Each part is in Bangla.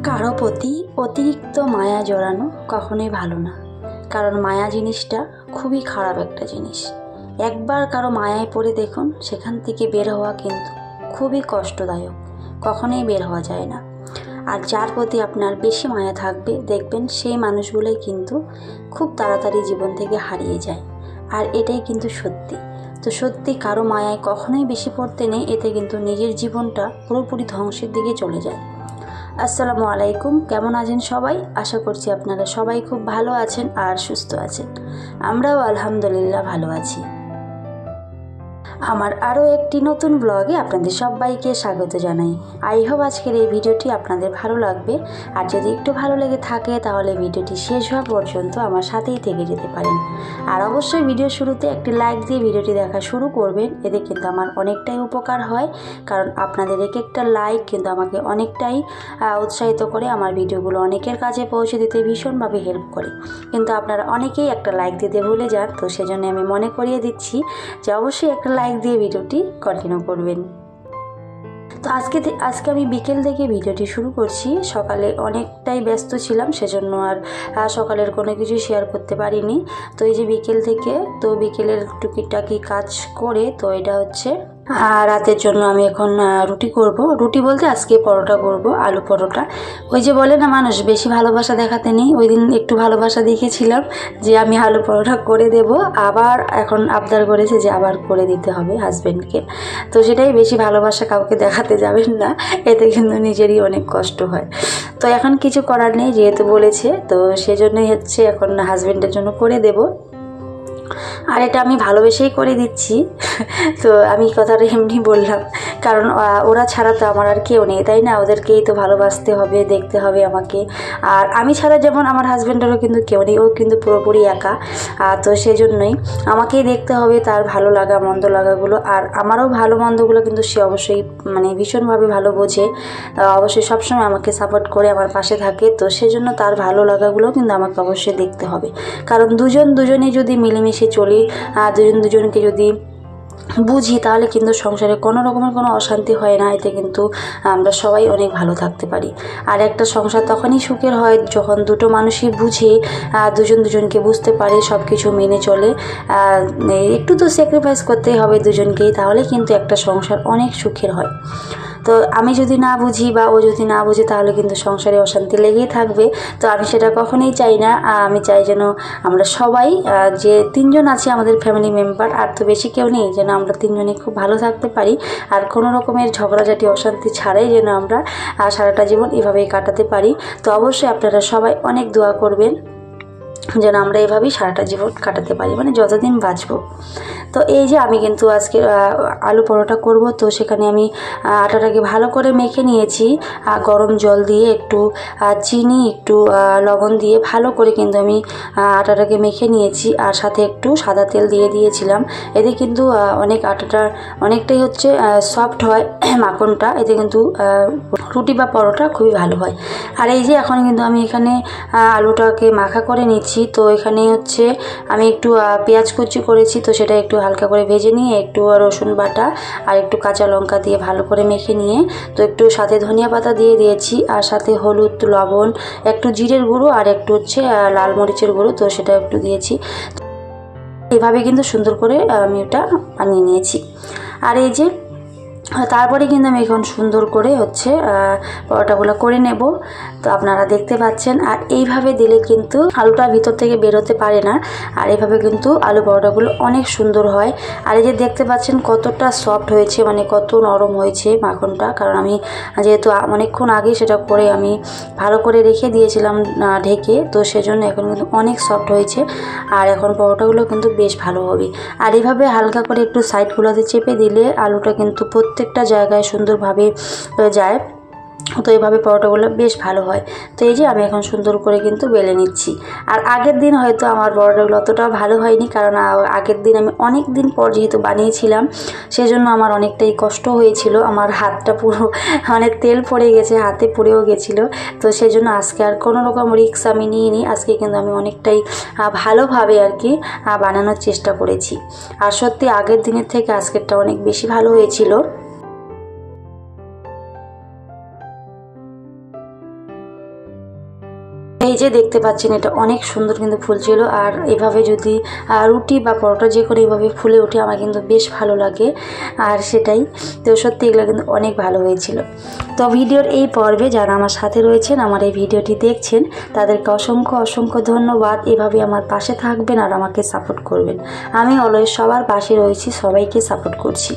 কারো প্রতি অতিরিক্ত মায়া জড়ানো কখনোই ভালো না। কারণ মায়া জিনিসটা খুবই খারাপ একটা জিনিস। একবার কারো মায়ায় পড়ে দেখুন, সেখান থেকে বের হওয়া কিন্তু খুবই কষ্টদায়ক, কখনোই বের হওয়া যায় না। আর যার প্রতি আপনার বেশি মায়া থাকবে, দেখবেন সেই মানুষগুলোই কিন্তু খুব তাড়াতাড়ি জীবন থেকে হারিয়ে যায়। আর এটাই কিন্তু সত্যি। তো সত্যি কারো মায়ায় কখনোই বেশি পড়তে নেই, এতে কিন্তু নিজের জীবনটা পুরোপুরি ধ্বংসের দিকে চলে যায়। আসসালামু আলাইকুম, কেমন আছেন সবাই? আশা করছি আপনারা সবাই খুব ভালো আছেন আর সুস্থ আছেন। আমরাও আলহামদুলিল্লাহ ভালো আছি। আমার আরও একটি নতুন ব্লগে আপনাদের সবাইকে স্বাগত জানাই। আই হোপ আজকের এই ভিডিওটি আপনাদের ভালো লাগবে। আর যদি একটু ভালো লেগে থাকে তাহলে ভিডিওটি শেষ হওয়া পর্যন্ত আমার সাথেই থেকে যেতে পারেন। আর অবশ্যই ভিডিও শুরুতে একটি লাইক দিয়ে ভিডিওটি দেখা শুরু করবেন, এতে কিন্তু আমার অনেকটাই উপকার হয়। কারণ আপনাদের এক একটা লাইক কিন্তু আমাকে অনেকটাই উৎসাহিত করে, আমার ভিডিওগুলো অনেকের কাছে পৌঁছে দিতে ভীষণভাবে হেল্প করে। কিন্তু আপনারা অনেকেই একটা লাইক দিতে ভুলে যান, তো সেজন্য আমি মনে করিয়ে দিচ্ছি যে অবশ্যই একটা লাইক দিয়ে ভিডিওটি কন্টিনিউ করবেন। তো আজকে আমি বিকেল থেকে ভিডিওটি শুরু করছি। সকালে অনেকটাই ব্যস্ত ছিলাম, সেজন্য আর সকালের কোনো কিছু শেয়ার করতে পারিনি। তো এই যে বিকেল থেকে, তো বিকেলের টুকিটাকি কাজ করে, তো এটা হচ্ছে রাতের জন্য আমি এখন রুটি করব। রুটি বলতে আজকে পরোটা করব, আলু পরোটা। ওই যে বলে না মানুষ বেশি ভালোবাসা দেখাতে নেই, ওই দিন একটু ভালোবাসা দেখিয়েছিলাম যে আমি আলু পরোটা করে দেব। আবার এখন আবদার করেছে যে আবার করে দিতে হবে হাজব্যান্ডকে। তো সেটাই, বেশি ভালোবাসা কাউকে দেখাতে যাবেন না, এতে কিন্তু নিজেরই অনেক কষ্ট হয়। তো এখন কিছু করার নেই, যেহেতু বলেছে, তো সেজন্যই হচ্ছে এখন হাজব্যান্ডের জন্য করে দেব। আর এটা আমি ভালোবেসেই করে দিচ্ছি। তো আমি কথাটা এমনি বললাম, কারণ ওরা ছাড়া তো আমার আর কেউ নেই, তাই না? ওদেরকেই তো ভালোবাসতে হবে, দেখতে হবে আমাকে। আর আমি ছাড়া যেমন আমার হাজব্যান্ডেরও কিন্তু কেউ নেই, ও কিন্তু পুরোপুরি একা। তো সেজন্যই আমাকেই দেখতে হবে তার ভালো লাগা মন্দ লাগাগুলো। আর আমারও ভালো মন্দগুলো কিন্তু সে অবশ্যই ভীষণভাবে ভালো বোঝে, অবশ্যই সবসময় আমাকে সাপোর্ট করে আমার পাশে থাকে। তো সেজন্য তার ভালো লাগাগুলো কিন্তু আমাকে অবশ্যই দেখতে হবে। কারণ দুজনে যদি মিলেমিশে চলি, দুজনকে যদি বুঝি, তাহলে কিন্তু সংসারে কোনো রকমের কোনো অশান্তি হয় না। এতে কিন্তু আমরা সবাই অনেক ভালো থাকতে পারি। আর একটা সংসার তখনই সুখের হয় যখন দুটো মানুষই বুঝে, দুজনকে বুঝতে পারে, সব কিছু মেনে চলে। একটু তো স্যাক্রিফাইস করতেই হবে দুজনকেই, তাহলে কিন্তু একটা সংসার অনেক সুখের হয়। তো আমি যদি না বুঝি বা ও যদি না বুঝে, তাহলে কিন্তু সংসারে অশান্তি লেগেই থাকবে। তো আমি সেটা কখনোই চাই না। আমি চাই যেন আমরা সবাই, যে তিনজন আছি আমাদের ফ্যামিলি মেম্বার, আর তো বেশি কেউ নেই, যেন আমরা তিনজনই খুব ভালো থাকতে পারি। আর কোনো রকমের ঝগড়াঝাটি অশান্তি ছাড়াই যেন আমরা সারাটা জীবন এভাবেই কাটাতে পারি। তো অবশ্যই আপনারা সবাই অনেক দোয়া করবেন যেন আমরা এভাবেই সারাটা জীবন কাটাতে পারি, যতদিন বাঁচবো। তো এই যে আমি কিন্তু আজকে আলু পরোটা করব। তো সেখানে আমি আটাটাকে ভালো করে মেখে নিয়েছি, গরম জল দিয়ে, একটু চিনি, একটু লবণ দিয়ে ভালো করে কিন্তু আমি আটাটাকে মেখে নিয়েছি। আর সাথে একটু সাদা তেল দিয়ে দিয়েছিলাম। এতে কিন্তু আটাটা অনেকটাই হচ্ছে সফট হয় মাখনটা, এতে কিন্তু রুটি বা পরোটা খুবই ভালো হয়। আর এই যে এখন কিন্তু আমি এখানে আলুটাকে মাখা করে নিচ্ছি। তো এখানে হচ্ছে আমি একটু পেঁয়াজ কুচি করেছি, তো সেটা একটু হালকা করে ভেজে নিয়ে, একটু রসুন বাটা আর একটু কাঁচা লঙ্কা দিয়ে ভালো করে মেখে নিয়ে, তো একটু সাথে ধনিয়া পাতা দিয়ে দিয়েছি। আর সাথে হলুদ, লবণ, একটু জিরের গুঁড়ো আর একটু হচ্ছে লাল মরিচের গুঁড়ো, তো সেটা একটু দিয়েছি। এভাবে কিন্তু সুন্দর করে আমি ওটা বানিয়ে নিয়েছি। আর এই যে তারপরে কিন্তু আমি এখন সুন্দর করে হচ্ছে পরোটাগুলো করে নেব। তো আপনারা দেখতে পাচ্ছেন। আর এইভাবে দিলে কিন্তু আলুটা ভিতর থেকে বেরোতে পারে না। আর এইভাবে কিন্তু আলু পরোটাগুলো অনেক সুন্দর হয়। আর এই যে দেখতে পাচ্ছেন কতটা সফট হয়েছে, কত নরম হয়েছে মাখনটা। কারণ আমি যেহেতু অনেকক্ষণ আগে সেটা করে আমি ভালো করে রেখে দিয়েছিলাম ঢেকে, তো সেজন্য এখন কিন্তু অনেক সফট হয়েছে। আর এখন পরোটাগুলো কিন্তু বেশ ভালো হবে। আর এইভাবে হালকা করে একটু সাইডগুলোতে চেপে দিলে আলুটা কিন্তু প্রত্যেকটা জায়গায় সুন্দরভাবে যায়। তো এইভাবে পরোটাগুলো বেশ ভালো হয়। তো এই যে আমি এখন সুন্দর করে কিন্তু বেলে নিচ্ছি। আর আগের দিন হয়তো আমার পরোটাগুলো অতটাও ভালো হয়নি, কারণ আগের দিন আমি অনেক দিন পর যেহেতু বানিয়েছিলাম, সেজন্য আমার অনেকটাই কষ্ট হয়েছিল। আমার হাতটা পুরো তেল পড়ে গেছে, হাতে পুড়েও গেছিলো। তো সেজন্য আজকে আর কোনো রকম রিস্ক আমি নিইনি। আজকে কিন্তু আমি অনেকটাই ভালোভাবে আর কি বানানোর চেষ্টা করেছি। আর সত্যি আগের দিনের থেকে আজকেরটা অনেক বেশি ভালো হয়েছিল। এই যে দেখতে পাচ্ছেন এটা অনেক সুন্দর কিন্তু ফুলছিল। আর এভাবে যদি রুটি বা পরোটা যে করে এভাবে ফুলে ওঠে আমার কিন্তু বেশ ভালো লাগে। আর সেটাই তো সত্যি এগুলো কিন্তু অনেক ভালো হয়েছিল। তো ভিডিওর এই পর্বে যারা আমার সাথে রয়েছেন, আমার এই ভিডিওটি দেখছেন, তাদেরকে অসংখ্য অসংখ্য ধন্যবাদ। এভাবে আমার পাশে থাকবেন আর আমাকে সাপোর্ট করবেন। আমি অলওয়েজ সবার পাশে রয়েছি, সবাইকে সাপোর্ট করছি।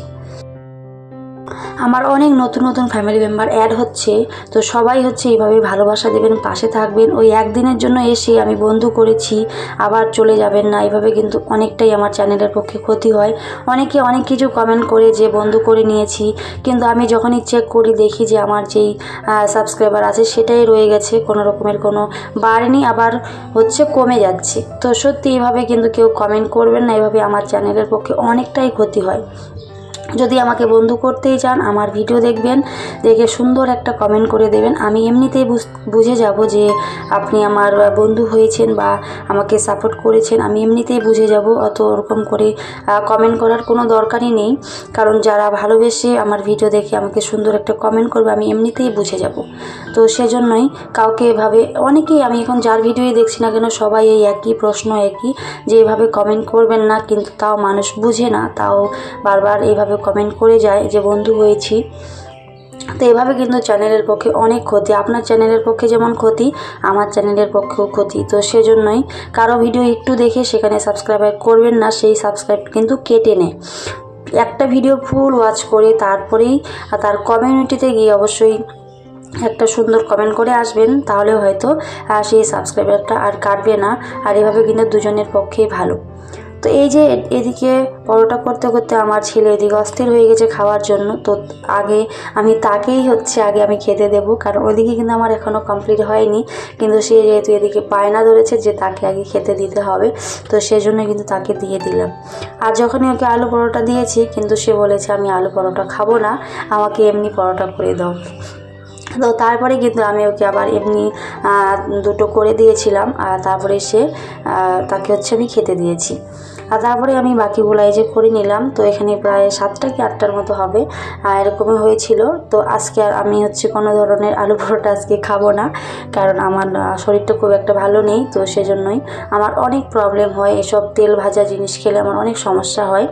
আমার অনেক নতুন নতুন ফ্যামিলি মেম্বার অ্যাড হচ্ছে, তো সবাই এইভাবে ভালোবাসা দেবেন, পাশে থাকবেন। ওই একদিনের জন্য এসে আমি বন্ধু করেছি আবার চলে যাবেন না, এইভাবে কিন্তু অনেকটাই আমার চ্যানেলের পক্ষে ক্ষতি হয়। অনেকে অনেক কিছু কমেন্ট করে যে বন্ধু করে নিয়েছি, কিন্তু আমি যখনই চেক করি দেখি যে আমার যেই সাবস্ক্রাইবার আছে সেটাই রয়ে গেছে, কোনো রকমের কোনো বাড়েনি, আবার কমে যাচ্ছে। তো সত্যি এইভাবে কিন্তু কেউ কমেন্ট করবেন না, এইভাবে আমার চ্যানেলের পক্ষে অনেকটাই ক্ষতি হয়। যদি আমাকে বন্ধু করতেই চান, আমার ভিডিও দেখবেন, দেখে সুন্দর একটা কমেন্ট করে দেবেন। আমি এমনিতেই বুঝে যাব যে আপনি আমার বন্ধু হয়েছেন বা আমাকে সাপোর্ট করেছেন, আমি এমনিতেই বুঝে যাব। অত ওরকম করে কমেন্ট করার কোনো দরকারই নেই, কারণ যারা ভালোবেসে আমার ভিডিও দেখে আমাকে সুন্দর একটা কমেন্ট করবে আমি এমনিতেই বুঝে যাব। তো সেজন্যই কাউকে এভাবে, অনেকেই আমি এখন যার ভিডিওই দেখছি না কেন সবাই এই একই প্রশ্ন, একই যে এভাবে কমেন্ট করবেন না, কিন্তু তাও মানুষ বুঝে না, তাও বারবার এইভাবে কমেন্ট করে যায় যে বন্ধু হয়েছি। তো এভাবে কিন্তু চ্যানেলের পক্ষে অনেক ক্ষতি। আপনার চ্যানেলের পক্ষে যেমন ক্ষতি, আমার চ্যানেলের পক্ষেও ক্ষতি। তো সেজন্যই কারো ভিডিও একটু দেখে সেখানে সাবস্ক্রাইব করবেন না, সেই সাবস্ক্রাইব কিন্তু কেটে নেয়। একটা ভিডিও ফুল ওয়াচ করে তারপরেই তার কমিউনিটিতে গিয়ে অবশ্যই একটা সুন্দর কমেন্ট করে আসবেন, তাহলে হয়তো সেই সাবস্ক্রাইবারটা আর কাটবে না। আর এভাবে কিন্তু দুজনের পক্ষেই ভালো। তো এই যে এদিকে পরোটা করতে করতে আমার ছেলে এদিকে অস্থির হয়ে গেছে খাওয়ার জন্য। তো আগে আমি তাকেই আগে আমি খেতে দেবো, কারণ ওইদিকে কিন্তু আমার এখনও কমপ্লিট হয়নি। কিন্তু সে যেহেতু এদিকে বায়না ধরেছে যে তাকে আগে খেতে দিতে হবে, তো সেজন্য কিন্তু তাকে দিয়ে দিলাম। আর যখনই ওকে আলু পরোটা দিয়েছি, কিন্তু সে বলেছে আমি আলু পরোটা খাবো না, আমাকে এমনি পরোটা করে দাও। তো তারপরে কিন্তু আমি ওকে আবার এমনি দুটো করে দিয়েছিলাম, আর তারপরে তাকে আমি খেতে দিয়েছি। আর তারপরে আমি বাকিগুলো এই যে করে নিলাম। তো এখানে প্রায় 7টা কি 8টার মতো হবে, এরকমই হয়েছিল। তো আজকে আর আমি কোনো ধরনের আলু পরোটা আজকে খাবো না, কারণ আমার শরীরটা খুব একটা ভালো নেই। তো সেজন্যই আমার অনেক প্রবলেম হয়, এসব তেল ভাজা জিনিস খেলে আমার অনেক সমস্যা হয়।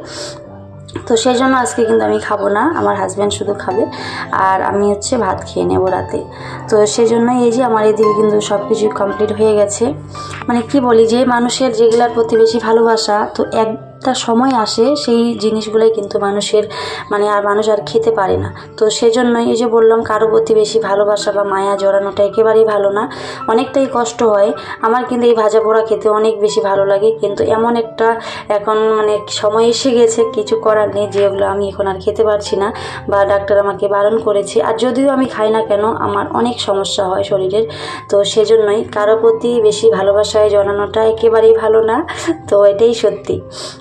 তো সেই জন্য আজকে কিন্তু আমি খাবো না, আমার হাজব্যান্ড শুধু খাবে, আর আমি ভাত খেয়ে নেবো রাতে। তো সেই জন্যই এই যে আমার এদিকে কিন্তু সব কিছুই কমপ্লিট হয়ে গেছে। মানে কি বলি, যে মানুষের যেগুলার প্রতি বেশি ভালোবাসা, তো একটা সময় আসে সেই জিনিসগুলোই কিন্তু মানুষের মানুষ আর খেতে পারে না। তো সেজন্যই এই যে বললাম, কারো প্রতি বেশি ভালোবাসা বা মায়া জড়ানোটা একেবারেই ভালো না, অনেকটাই কষ্ট হয়। আমার কিন্তু এই ভাজা পোড়া খেতে অনেক বেশি ভালো লাগে, কিন্তু এমন একটা এখন সময় এসে গেছে, কিছু করার নেই, যেগুলো আমি এখন আর খেতে পারছি না, বা ডাক্তার আমাকে বারণ করেছে। আর যদিও আমি খাই না কেন, আমার অনেক সমস্যা হয় শরীরের। তো সেজন্যই কারো প্রতি বেশি ভালোবাসায় জড়ানোটা একেবারেই ভালো না। তো এটাই সত্যি।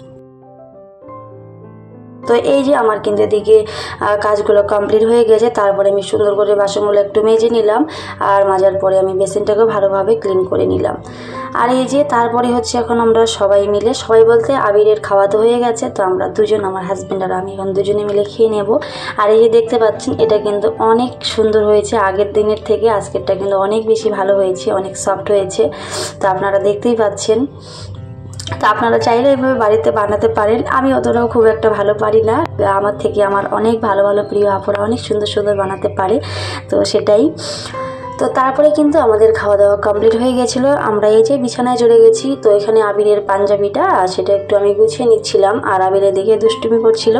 তো এই যে আমার কিন্তু এদিকে কাজগুলো কমপ্লিট হয়ে গেছে। তারপরে আমি সুন্দর করে বাসনগুলো একটু মেজে নিলাম, আর মাজার পরে আমি বেসিনটাকেও ভালোভাবে ক্লিন করে নিলাম। আর এই যে তারপরে এখন আমরা সবাই মিলে, সবাই বলতে আবিরের খাওয়া তো হয়ে গেছে, তো আমরা দুজন, আমার হাজব্যান্ড আর আমি এখন দুজনে মিলে খেয়ে নেব। আর এই যে দেখতে পাচ্ছেন, এটা কিন্তু অনেক সুন্দর হয়েছে, আগের দিনের থেকে আজকেরটা কিন্তু অনেক বেশি ভালো হয়েছে, অনেক সফট হয়েছে। তো আপনারা দেখতেই পাচ্ছেন। তো আপনারা চাইলে এভাবে বাড়িতে বানাতে পারেন। আমি অতটাও খুব একটা ভালো পারি না, আমার থেকে আমার অনেক ভালো ভালো প্রিয় আপুরা অনেক সুন্দর সুন্দর বানাতে পারে। তো সেটাই। তো তারপরে কিন্তু আমাদের খাওয়া দাওয়া কমপ্লিট হয়ে গেছিলো, আমরা এই যে বিছানায় চলে গেছি। তো এখানে আবিরের পাঞ্জাবিটা সেটা একটু আমি গুছিয়ে নিচ্ছিলাম, আর আবিরের দিকে দুষ্টুমি করছিল।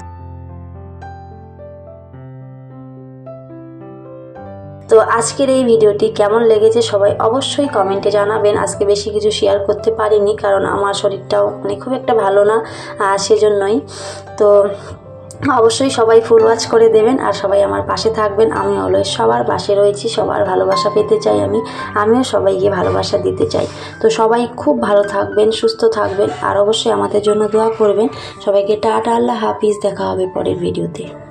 তো আজকের এই ভিডিওটি কেমন লেগেছে সবাই অবশ্যই কমেন্টে জানাবেন। আজকে বেশি কিছু শেয়ার করতে পারিনি, কারণ আমার শরীরটাও খুব একটা ভালো না, সেজন্যই। তো অবশ্যই সবাই ফুল ওয়াচ করে দেবেন, আর সবাই আমার পাশে থাকবেন। আমি অলওয়েজ সবার পাশে রয়েছি, সবার ভালোবাসা পেতে চাই, আমিও সবাইকে ভালোবাসা দিতে চাই। তো সবাই খুব ভালো থাকবেন, সুস্থ থাকবেন, আর অবশ্যই আমাদের জন্য দোয়া করবেন। সবাইকে টাটা, আল্লাহ হাফিজ, দেখা হবে পরের ভিডিওতে।